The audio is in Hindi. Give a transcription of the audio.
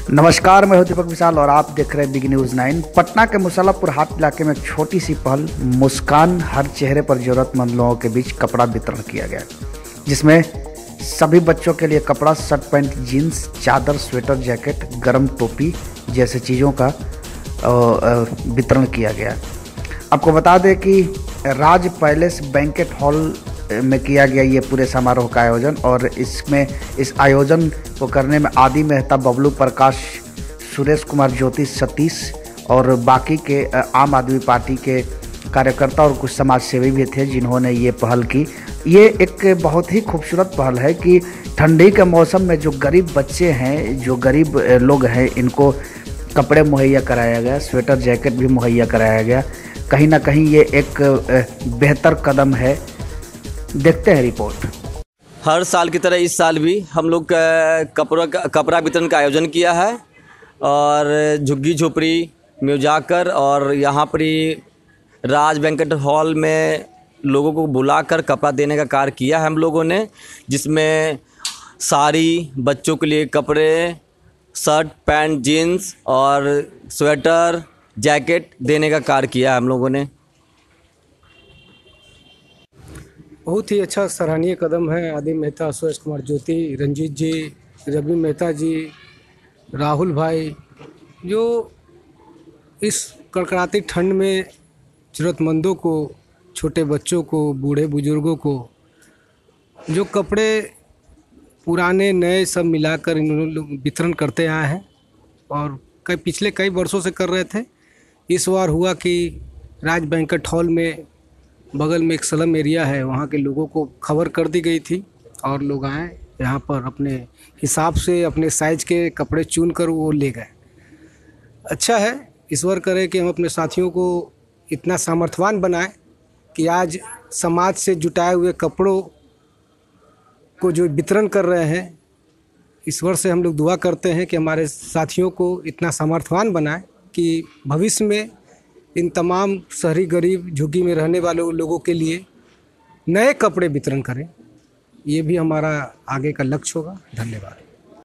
नमस्कार, मैं हूं दीपक विशाल और आप देख रहे हैं बिग न्यूज़ 9। पटना के मुसल्लापुर हाट इलाके में एक छोटी सी पहल मुस्कान हर चेहरे पर जरूरतमंद लोगों के बीच कपड़ा वितरण किया गया, जिसमें सभी बच्चों के लिए कपड़ा, शर्ट पैंट, जीन्स, चादर, स्वेटर, जैकेट, गर्म टोपी जैसे चीज़ों का वितरण किया गया। आपको बता दें कि राज पैलेस बैंकेट हॉल में किया गया ये पूरे समारोह का आयोजन, और इस आयोजन को करने में आदि मेहता, बबलू प्रकाश, सुरेश कुमार, ज्योति, सतीश और बाकी के आम आदमी पार्टी के कार्यकर्ता और कुछ समाज सेवी भी थे जिन्होंने ये पहल की। ये एक बहुत ही खूबसूरत पहल है कि ठंडी के मौसम में जो गरीब बच्चे हैं, जो गरीब लोग हैं, इनको कपड़े मुहैया कराया गया, स्वेटर, जैकेट भी मुहैया कराया गया। कहीं ना कहीं ये एक बेहतर कदम है। देखते हैं रिपोर्ट। हर साल की तरह इस साल भी हम लोग कपड़ा वितरण का आयोजन किया है और झुग्गी झोपड़ी में जाकर और यहाँ पर ही राज बैंकेट हॉल में लोगों को बुलाकर कपड़ा देने का कार्य किया है हम लोगों ने, जिसमें साड़ी, बच्चों के लिए कपड़े, शर्ट पैंट, जीन्स और स्वेटर, जैकेट देने का कार्य किया है हम लोगों ने। बहुत ही अच्छा सराहनीय कदम है। आदि मेहता, सुरेश कुमार, ज्योति, रंजीत जी, रवि मेहता जी, राहुल भाई, जो इस कड़कड़ाती ठंड में ज़रूरतमंदों को, छोटे बच्चों को, बूढ़े बुजुर्गों को जो कपड़े पुराने नए सब मिलाकर इन लोग वितरण करते आए हैं और पिछले कई वर्षों से कर रहे थे। इस बार हुआ कि राज बैंकेट हॉल में बगल में एक स्लम एरिया है, वहाँ के लोगों को खबर कर दी गई थी और लोग आए यहाँ पर अपने हिसाब से अपने साइज के कपड़े चुन कर वो ले गए। अच्छा है, ईश्वर करे कि हम अपने साथियों को इतना सामर्थ्यवान बनाएं कि आज समाज से जुटाए हुए कपड़ों को जो वितरण कर रहे हैं, ईश्वर से हम लोग दुआ करते हैं कि हमारे साथियों को इतना सामर्थ्यवान बनाएं कि भविष्य में इन तमाम शहरी गरीब झुग्गी में रहने वाले लोगों के लिए नए कपड़े वितरण करें। ये भी हमारा आगे का लक्ष्य होगा। धन्यवाद।